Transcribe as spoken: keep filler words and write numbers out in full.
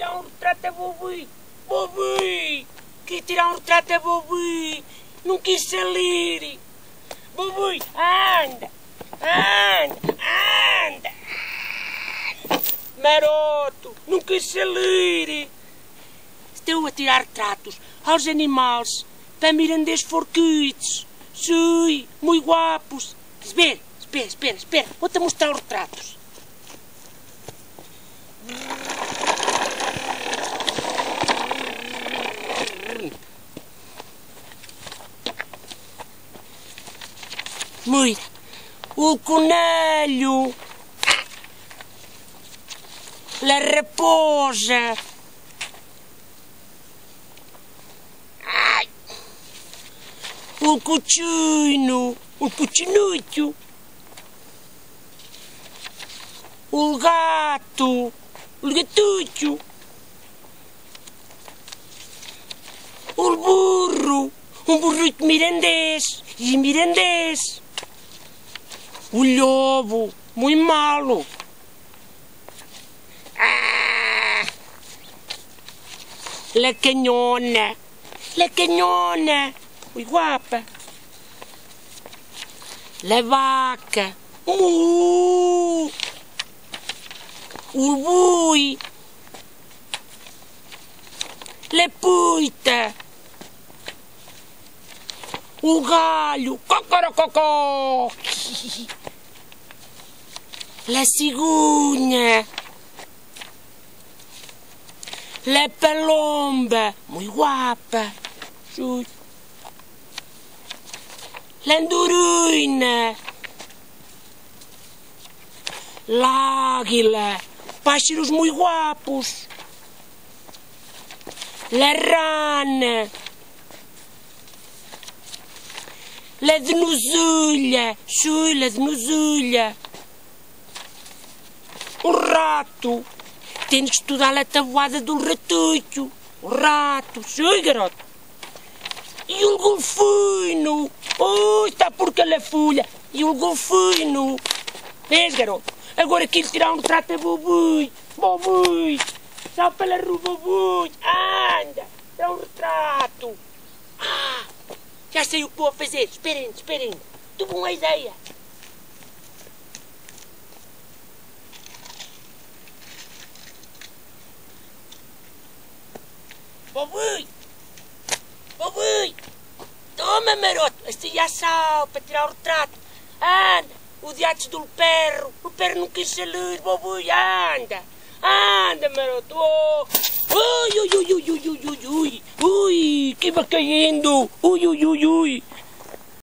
tirar um retrato a Bobi. Bobi! Quis tirar um retrato a Bobi. Não quis salir. Bobi, anda! Anda! Anda! Maroto, não quis salir. Estou a tirar retratos aos animais para mirandês forquitos. Sim, muito guapos. Espera, espera, espera, espera. Vou-te mostrar os retratos. Mira, o coelho, a raposa, ai, o cochino, o cochinucho, o gato, o gatucho, o burro, um burrito mirandês e mirandês. O lobo, muito malo. Ah! La canhona, la canhona, muito guapa. La vaca, uh! O boi, la puita, o galho, cocorococó. La cigugna, la palomba, muito guapa, la andorinha, l'águila, pássaros muito guapos, la rana, la denosilha, sim, la denosilha. O rato. Tens que estudar a tabuada do ratinho. O rato. Sim, garoto. E o golfinho. Ui, está porque ela é folha. E o golfinho. Vês, garoto? Agora quis tirar um retrato a Bobi. Bobi. Só pela rua, Bobi. Anda. Dá um retrato. Ah, já sei o que vou fazer. Esperem, esperem. Tive uma ideia. Bobi! Bobi! Toma, maroto! Este já sal para tirar o retrato. Anda! O diacho do perro. O perro não quis sair, Bobi! Anda! Anda, maroto! Oh. Ui, ui, ui, ui, ui, ui, ui! Ui! Que vai caindo! Ui, ui, ui, ui!